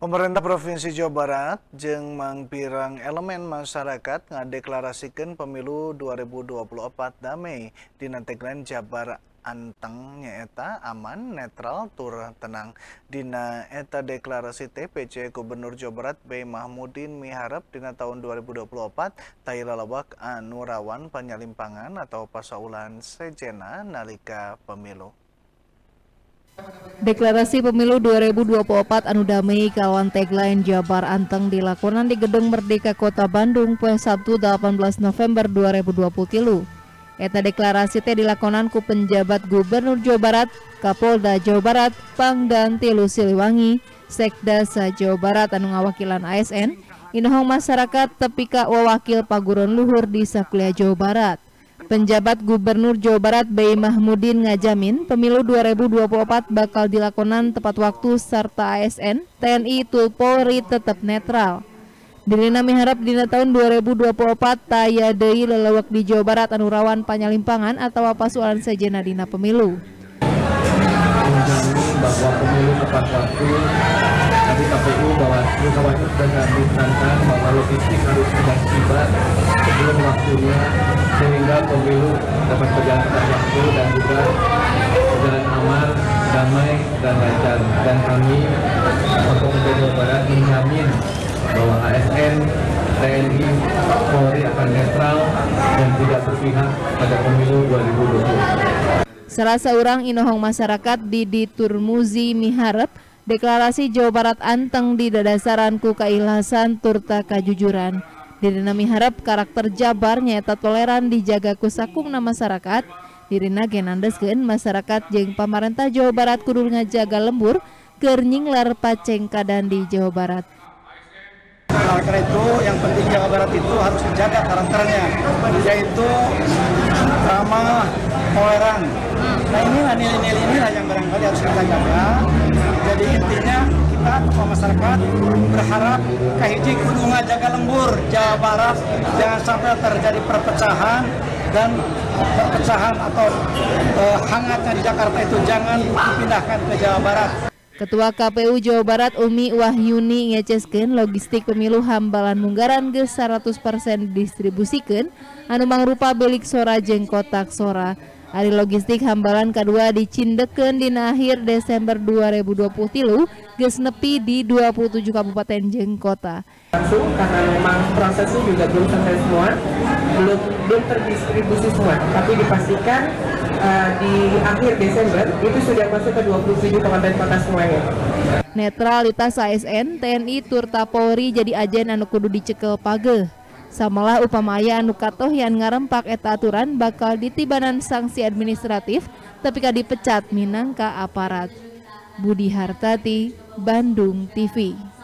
Pemerintah Provinsi Jawa Barat jeung mangpirang elemen masyarakat ngadeklarasikeun pemilu 2024 damai dina tagline Jabar Anteng nyaeta aman, netral, tur tenang. Dina eta deklarasi PJ Gubernur Jawa Barat B. Mahmudin miharep dina tahun 2024 tai lalawak anu rawan panyalimpangan atau pasaulan sejena nalika pemilu. Deklarasi pemilu 2024 anu damai kalawan tagline Jabar Anteng dilakonan di Gedung Merdeka Kota Bandung poe Sabtu 18 November 2023. Eta deklarasi teh dilakonan ku penjabat Gubernur Jawa Barat, Kapolda Jawa Barat, Pangdam Tilu Siliwangi, Sekda Jawa Barat anu ngawakilan ASN, inohong masyarakat tepi ka wawakil paguron luhur di sakuliah Jawa Barat. Penjabat Gubernur Jawa Barat B. Mahmudin ngajamin pemilu 2024 bakal dilakonan tepat waktu serta ASN, TNI, Polri tetap netral. Dirina miharap dina tahun 2024 taya deui lelewek di Jawa Barat anu rawan panyalimpangan atau pasualan sejena dina pemilu. Menjamin bahwa pemilu tepat waktu, tadi KPU Bawaslu Kawaslu sudah menekankan bahwa logistik harus sudah tiba sebelum waktunya sehingga pemilu dapat berjalan tepat waktu dan juga berjalan aman, damai dan lancar. Dan kami Polda Jawa Barat menjamin bahwa ASN, TNI, Polri akan netral dan tidak berpihak pada pemilu 2024. Salah seorang inohong masyarakat Didi Turmuzi miharep deklarasi Jawa Barat Anteng di dadasaran ku kaikhlasan turta kajujuran. Dirina miharep karakter Jabar nyaeta toleran dijaga ku sakungna masyarakat. Dirina genandeskeun masyarakat jeung pamarentah Jawa Barat kudu ngajaga lembur keur nyinglar paceng kadan di Jawa Barat. Karena itu yang penting Jawa Barat itu harus dijaga karakternya, yaitu ramah, toleran. Nah inilah nilai-nilai yang barangkali harus kita jaga. Jadi intinya kita tokoh masyarakat berharap kahiji kudu ngajaga lembur Jawa Barat, jangan sampai terjadi perpecahan dan perpecahan atau hangatnya di Jakarta itu jangan dipindahkan ke Jawa Barat. Ketua KPU Jawa Barat Umi Wahyuni ngeceskeun logistik pemilu hambalan munggaran geus 100% didistribusikeun anu mangrupa belik sora jeung kotak sora. Ari logistik hambalan kadua dicindekeun dina akhir Desember 2023 geus nepi di 27 kabupaten jeung kota. Langsung karena memang prosesnya juga belum selesai semua, belum terdistribusi semua, tapi dipastikan di akhir Desember itu sudah masuk ke 27 kabupaten kota semuanya. Netralitas ASN, TNI, turta Polri jadi ajen anu kudu dicekel pageuh. Samalah upamaya anu katohyan ngarempak eta aturan bakal ditibanan sanksi administratif tapi ka dipecat minangka aparat. Budi Hartati, Bandung TV.